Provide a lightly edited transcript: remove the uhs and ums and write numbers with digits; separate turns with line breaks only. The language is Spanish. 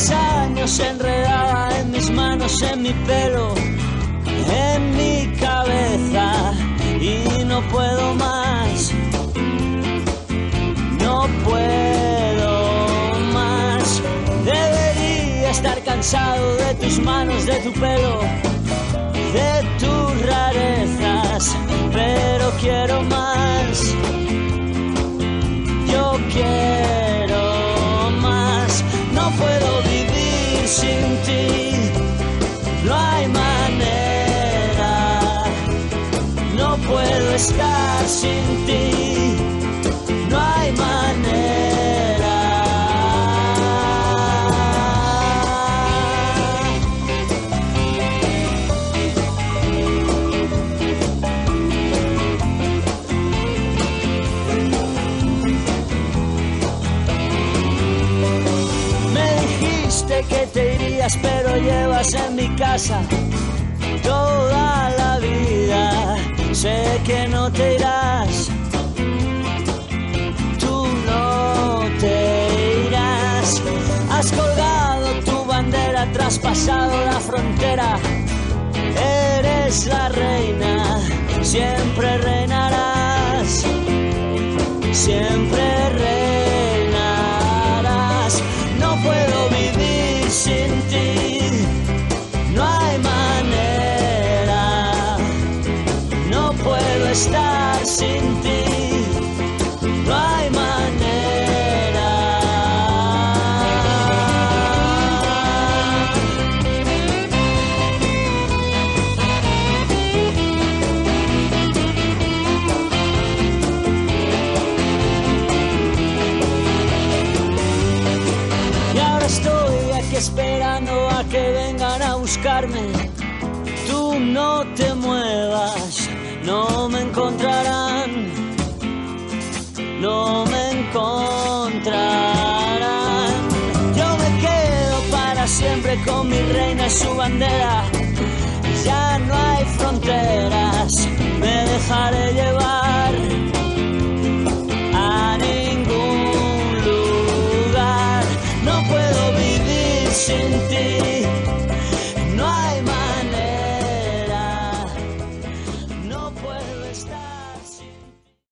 10 años enredada en mis manos, en mi pelo, en mi cabeza, y no puedo más, no puedo más. Debería estar cansado de tus manos, de tu pelo, de tus rarezas, pero quiero más, yo quiero más. No puedo vivir sin ti, no hay manera. No puedo estar sin ti, no hay manera. Me dijiste que te irías, pero llevas en mi casa toda la vida. Sé que no te irás, tú no te irás. Has colgado tu bandera, traspasado la frontera. Eres la reina, siempre reinarás, siempre reinarás. No puedo vivir sin ti, no hay manera. No puedo estar sin ti, no hay manera. Y ahora estoy aquí esperando a que vengan a buscarme. Tú no te muevas, no me encontrarán, no me encontrarán. Yo me quedo para siempre con mi reina y su bandera. Ya no hay fronteras, me dejaré llevar a ningún lugar. No puedo vivir sin ti, no hay manera. No puedo estar.